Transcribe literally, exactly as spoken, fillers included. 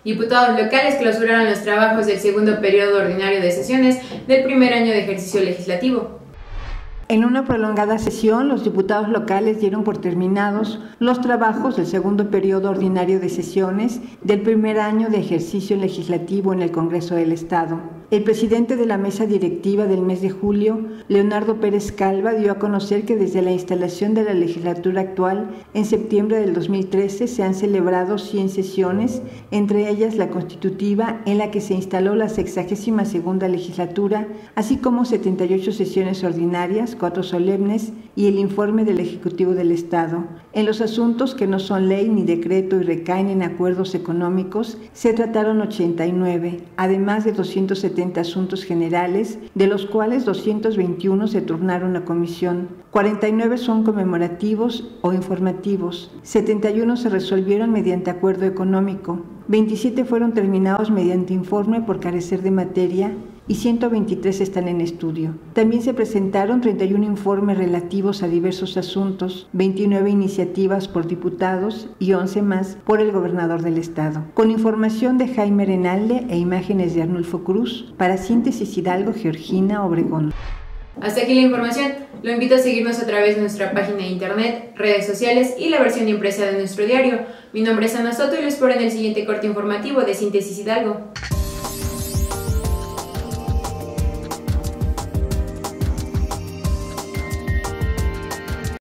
Diputados locales clausuraron los trabajos del segundo periodo ordinario de sesiones del primer año de ejercicio legislativo. En una prolongada sesión, los diputados locales dieron por terminados los trabajos del segundo periodo ordinario de sesiones del primer año de ejercicio legislativo en el Congreso del Estado. El presidente de la mesa directiva del mes de julio, Leonardo Pérez Calva, dio a conocer que desde la instalación de la legislatura actual, en septiembre del dos mil trece, se han celebrado cien sesiones, entre ellas la constitutiva, en la que se instaló la sexagésima segunda legislatura, así como setenta y ocho sesiones ordinarias, cuatro solemnes y el informe del Ejecutivo del Estado. En los asuntos que no son ley ni decreto y recaen en acuerdos económicos, se trataron ochenta y nueve, además de doscientos setenta asuntos generales, de los cuales doscientos veintiuno se turnaron a comisión. cuarenta y nueve son conmemorativos o informativos, setenta y uno se resolvieron mediante acuerdo económico, veintisiete fueron terminados mediante informe por carecer de materia y ciento veintitrés están en estudio. También se presentaron treinta y uno informes relativos a diversos asuntos, veintinueve iniciativas por diputados y once más por el gobernador del estado. Con información de Jaime Renalde e imágenes de Arnulfo Cruz, para Síntesis Hidalgo, Georgina Obregón. Hasta aquí la información. Lo invito a seguirnos a través de nuestra página de internet, redes sociales y la versión impresa de nuestro diario. Mi nombre es Ana Soto y lo espero en el siguiente corte informativo de Síntesis Hidalgo.